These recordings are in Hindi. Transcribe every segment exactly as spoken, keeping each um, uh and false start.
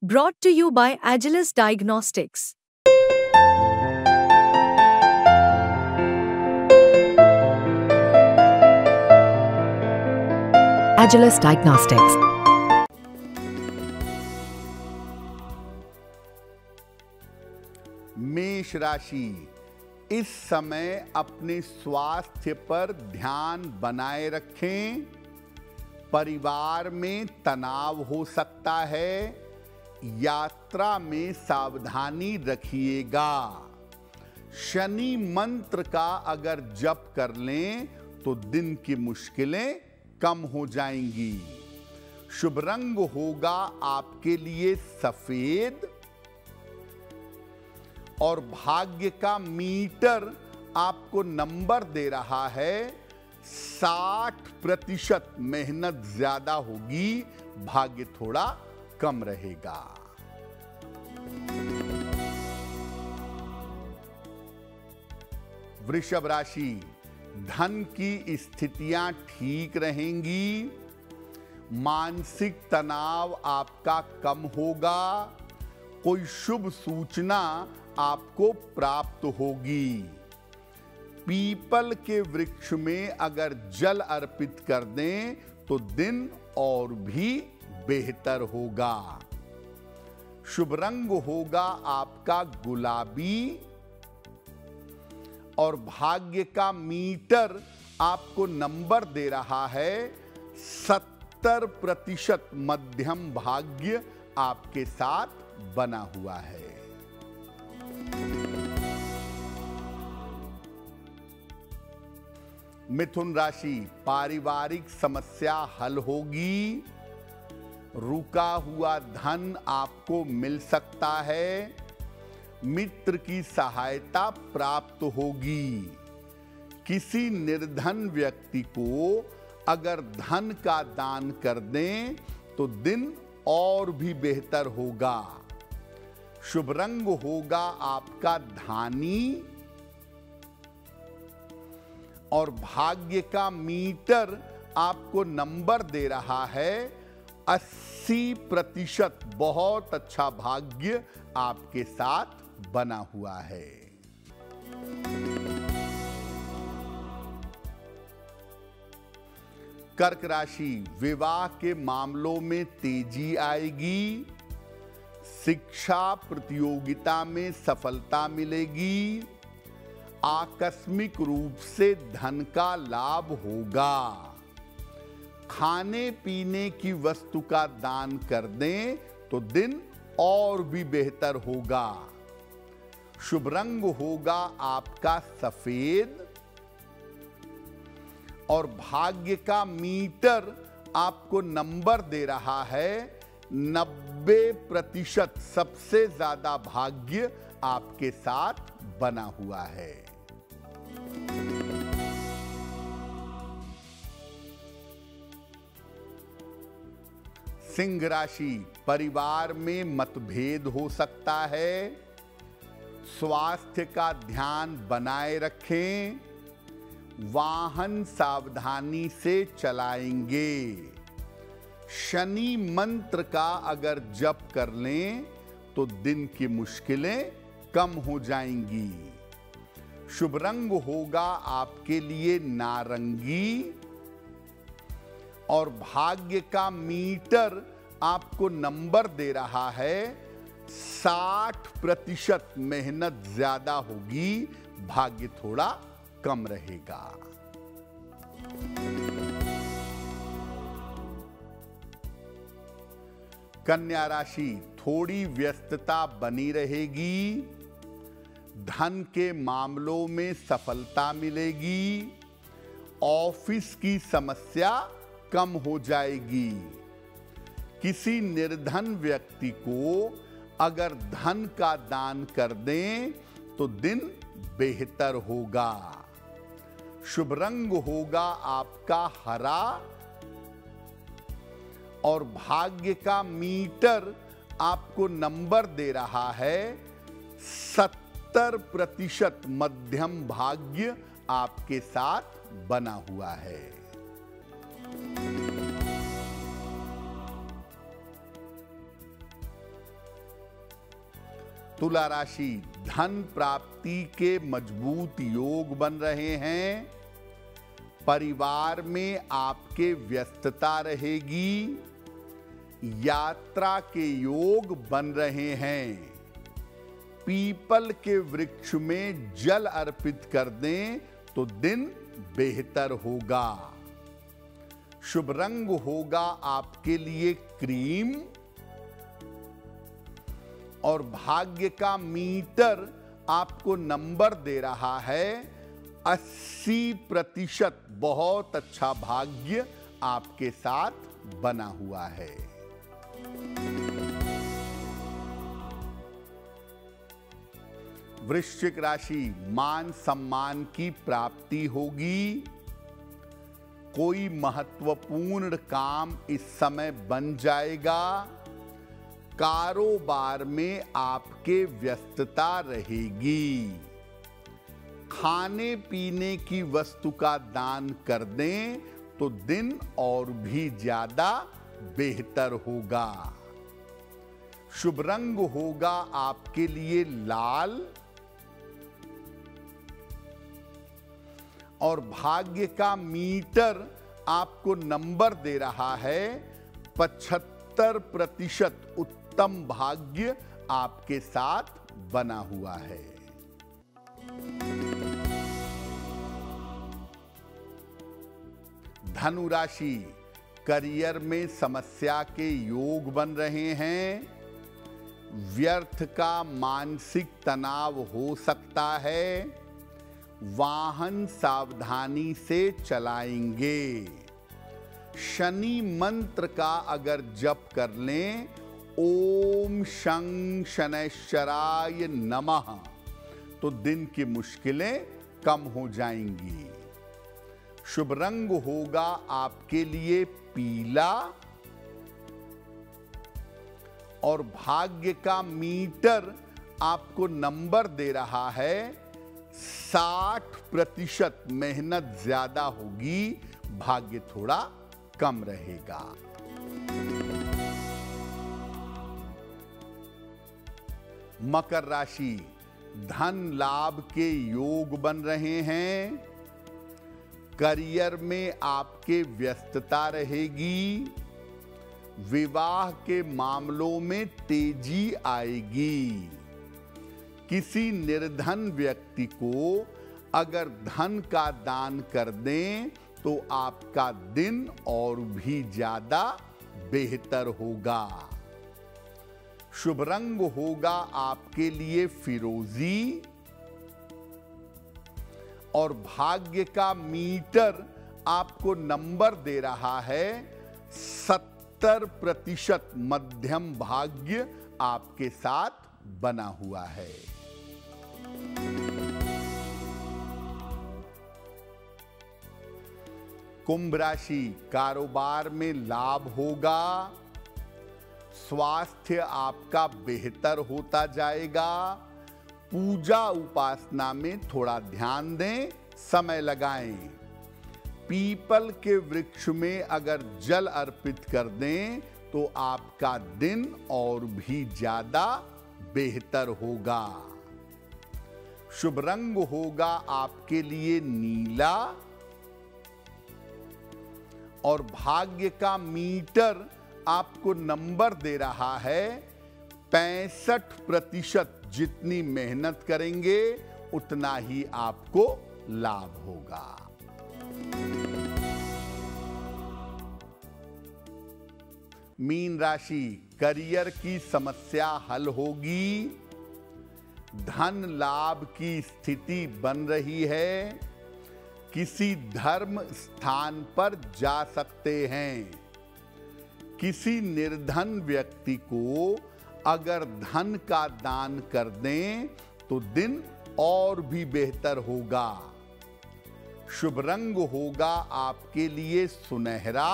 Brought to you by Agilus Diagnostics. Agilus Diagnostics. मेष राशि, इस समय अपने स्वास्थ्य पर ध्यान बनाए रखें। परिवार में तनाव हो सकता है। यात्रा में सावधानी रखिएगा। शनि मंत्र का अगर जप कर लें तो दिन की मुश्किलें कम हो जाएंगी। शुभ रंग होगा आपके लिए सफेद और भाग्य का मीटर आपको नंबर दे रहा है साठ प्रतिशत। मेहनत ज्यादा होगी, भाग्य थोड़ा कम रहेगा। वृषभ राशि, धन की स्थितियां ठीक रहेंगी। मानसिक तनाव आपका कम होगा। कोई शुभ सूचना आपको प्राप्त होगी। पीपल के वृक्ष में अगर जल अर्पित कर दें तो दिन और भी बेहतर होगा। शुभ रंग होगा आपका गुलाबी और भाग्य का मीटर आपको नंबर दे रहा है सत्तर प्रतिशत। मध्यम भाग्य आपके साथ बना हुआ है। मिथुन राशि, पारिवारिक समस्या हल होगी। रुका हुआ धन आपको मिल सकता है। मित्र की सहायता प्राप्त होगी। किसी निर्धन व्यक्ति को अगर धन का दान कर दें तो दिन और भी बेहतर होगा। शुभ रंग होगा आपका धानी और भाग्य का मीटर आपको नंबर दे रहा है अस्सी प्रतिशत। बहुत अच्छा भाग्य आपके साथ बना हुआ है। कर्क राशि, विवाह के मामलों में तेजी आएगी। शिक्षा प्रतियोगिता में सफलता मिलेगी। आकस्मिक रूप से धन का लाभ होगा। खाने पीने की वस्तु का दान कर दें तो दिन और भी बेहतर होगा। शुभ रंग होगा आपका सफेद और भाग्य का मीटर आपको नंबर दे रहा है नब्बे प्रतिशत। सबसे ज्यादा भाग्य आपके साथ बना हुआ है। सिंह राशि, परिवार में मतभेद हो सकता है। स्वास्थ्य का ध्यान बनाए रखें। वाहन सावधानी से चलाएंगे। शनि मंत्र का अगर जप कर लें तो दिन की मुश्किलें कम हो जाएंगी। शुभ रंग होगा आपके लिए नारंगी और भाग्य का मीटर आपको नंबर दे रहा है साठ प्रतिशत। मेहनत ज्यादा होगी, भाग्य थोड़ा कम रहेगा। कन्या राशि, थोड़ी व्यस्तता बनी रहेगी। धन के मामलों में सफलता मिलेगी। ऑफिस की समस्या कम हो जाएगी। किसी निर्धन व्यक्ति को अगर धन का दान कर दें तो दिन बेहतर होगा। शुभ रंग होगा आपका हरा और भाग्य का मीटर आपको नंबर दे रहा है सत्तर प्रतिशत। मध्यम भाग्य आपके साथ बना हुआ है। तुला राशि, धन प्राप्ति के मजबूत योग बन रहे हैं। परिवार में आपके व्यस्तता रहेगी। यात्रा के योग बन रहे हैं। पीपल के वृक्ष में जल अर्पित कर दें तो दिन बेहतर होगा। शुभ रंग होगा आपके लिए क्रीम। और भाग्य का मीटर आपको नंबर दे रहा है अस्सी प्रतिशत। बहुत अच्छा भाग्य आपके साथ बना हुआ है। वृश्चिक राशि, मान सम्मान की प्राप्ति होगी। कोई महत्वपूर्ण काम इस समय बन जाएगा। कारोबार में आपके व्यस्तता रहेगी। खाने पीने की वस्तु का दान कर दें तो दिन और भी ज्यादा बेहतर होगा। शुभ रंग होगा आपके लिए लाल। और भाग्य का मीटर आपको नंबर दे रहा है पचहत्तर प्रतिशत। उत्तम भाग्य आपके साथ बना हुआ है। धनु राशि, करियर में समस्या के योग बन रहे हैं। व्यर्थ का मानसिक तनाव हो सकता है। वाहन सावधानी से चलाएंगे। शनि मंत्र का अगर जप कर लें, ओम शं शनैश्चराय नमः, तो दिन की मुश्किलें कम हो जाएंगी। शुभ रंग होगा आपके लिए पीला। और भाग्य का मीटर आपको नंबर दे रहा है साठ प्रतिशत। मेहनत ज्यादा होगी, भाग्य थोड़ा कम रहेगा। मकर राशि, धन लाभ के योग बन रहे हैं। करियर में आपके व्यस्तता रहेगी। विवाह के मामलों में तेजी आएगी। किसी निर्धन व्यक्ति को अगर धन का दान कर दें तो आपका दिन और भी ज्यादा बेहतर होगा। शुभ रंग होगा आपके लिए फिरोजी। और भाग्य का मीटर आपको नंबर दे रहा है सत्तर प्रतिशत। मध्यम भाग्य आपके साथ बना हुआ है। कुंभ राशि, कारोबार में लाभ होगा। स्वास्थ्य आपका बेहतर होता जाएगा। पूजा उपासना में थोड़ा ध्यान दें, समय लगाएं। पीपल के वृक्ष में अगर जल अर्पित कर दें तो आपका दिन और भी ज्यादा बेहतर होगा। शुभ रंग होगा आपके लिए नीला। और भाग्य का मीटर आपको नंबर दे रहा है पैंसठ प्रतिशत। जितनी मेहनत करेंगे उतना ही आपको लाभ होगा। मीन राशि, करियर की समस्या हल होगी। धन लाभ की स्थिति बन रही है। किसी धर्म स्थान पर जा सकते हैं। किसी निर्धन व्यक्ति को अगर धन का दान कर दें तो दिन और भी बेहतर होगा। शुभ रंग होगा आपके लिए सुनहरा।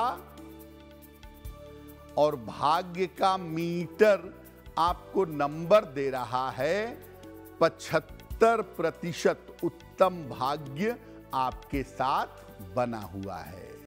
और भाग्य का मीटर आपको नंबर दे रहा है पचहत्तर प्रतिशत। उत्तम भाग्य आपके साथ बना हुआ है।